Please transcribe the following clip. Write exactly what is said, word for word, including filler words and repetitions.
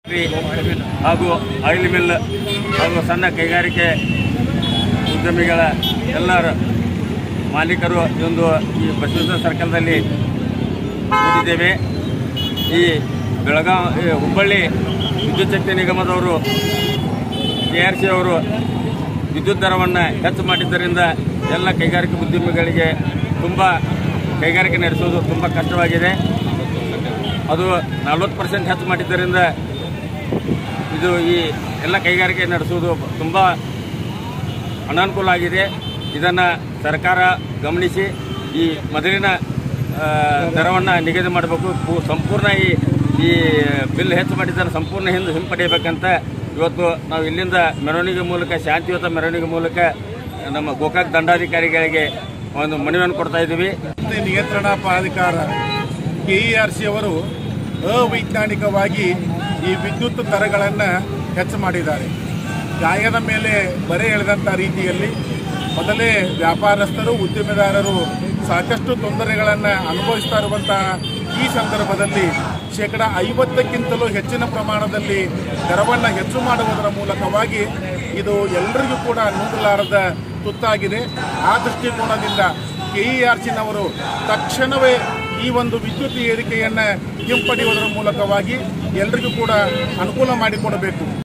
ಹಾಗೂ oil mill ಹಾಗೂ ಸಣ್ಣ ಕೈಗಾರಿಕೆ ಉದ್ಯಮಿಗಳ ಎಲ್ಲರ ಮಾಲೀಕರು ಒಂದು ಈ ಬಸವೇಶ್ವರ ಸರ್ಕಲ್ನಲ್ಲಿ ಕೂತಿದ್ದೇವೆ. ಈ ಬೆಳಗಾವಿ ಹುಬ್ಬಳ್ಳಿ ವಿದ್ಯುತ್ ಶಕ್ತಿ ನಿಗಮದವರು ಕೆ ಆರ್ ಸಿ ಅವರು ವಿದ್ಯುತ್ ದರವನ್ನು ಹೆಚ್ಚು ಮಾಡಿದ್ದರಿಂದ ಎಲ್ಲ ಕೈಗಾರಿಕೆ ಉದ್ಯಮಿಗಳಿಗೆ ತುಂಬ ಕೈಗಾರಿಕೆ ನಡೆಸುವುದು ತುಂಬ ಕಷ್ಟವಾಗಿದೆ. ಅದು ನಲವತ್ತು ಪರ್ಸೆಂಟ್ ಹೆಚ್ಚು ಮಾಡಿದ್ದರಿಂದ ಇದು ಈ ಎಲ್ಲ ಕೈಗಾರಿಕೆ ನಡೆಸುವುದು ತುಂಬ ಅನಾನುಕೂಲ ಆಗಿದೆ. ಇದನ್ನು ಸರ್ಕಾರ ಗಮನಿಸಿ ಈ ಮೊದಲಿನ ದರವನ್ನು ನಿಗದಿ ಮಾಡಬೇಕು. ಸಂಪೂರ್ಣ ಈ ಈ ಬಿಲ್ ಹೆಚ್ಚು ಮಾಡಿದ್ದನ್ನು ಸಂಪೂರ್ಣ ಹಿಂದೆ ಹಿಂಪಡೆಯಬೇಕಂತ ಇವತ್ತು ನಾವು ಇಲ್ಲಿಂದ ಮೆರವಣಿಗೆ ಮೂಲಕ, ಶಾಂತಿಯುತ ಮೆರವಣಿಗೆ ಮೂಲಕ ನಮ್ಮ ಗೋಕಾಕ್ ದಂಡಾಧಿಕಾರಿಗಳಿಗೆ ಒಂದು ಮನವಿಯನ್ನು ಕೊಡ್ತಾ ಇದ್ದೀವಿ. ನಿಯಂತ್ರಣಾ ಪ್ರಾಧಿಕಾರ ಕೆ ಇ ಆರ್ ಸಿ ಅವರು ಅವೈಜ್ಞಾನಿಕವಾಗಿ ಈ ವಿದ್ಯುತ್ ದರಗಳನ್ನು ಹೆಚ್ಚು ಮಾಡಿದ್ದಾರೆ. ಗಾಯದ ಮೇಲೆ ಬರೆ ಎಳೆದಂಥ ರೀತಿಯಲ್ಲಿ ಮೊದಲೇ ವ್ಯಾಪಾರಸ್ಥರು, ಉದ್ಯಮಿದಾರರು ಸಾಕಷ್ಟು ತೊಂದರೆಗಳನ್ನು ಅನುಭವಿಸ್ತಾ ಇರುವಂತಹ ಈ ಸಂದರ್ಭದಲ್ಲಿ ಶೇಕಡ ಐವತ್ತಕ್ಕಿಂತಲೂ ಹೆಚ್ಚಿನ ಪ್ರಮಾಣದಲ್ಲಿ ದರವನ್ನು ಹೆಚ್ಚು ಮಾಡುವುದರ ಮೂಲಕವಾಗಿ ಇದು ಎಲ್ಲರಿಗೂ ಕೂಡ ನುಂಗಲಾರದ ತುತ್ತಾಗಿದೆ. ಆ ದೃಷ್ಟಿಕೋನದಿಂದ ಕೆ ಇ ಆರ್ ಸಿನವರು ತಕ್ಷಣವೇ ಈ ಒಂದು ವಿದ್ಯುತ್ ಏರಿಕೆಯನ್ನು ಹಿಂಪಡೆಯುವುದರ ಮೂಲಕವಾಗಿ ಎಲ್ಲರಿಗೂ ಕೂಡ ಅನುಕೂಲ ಮಾಡಿಕೊಡಬೇಕು.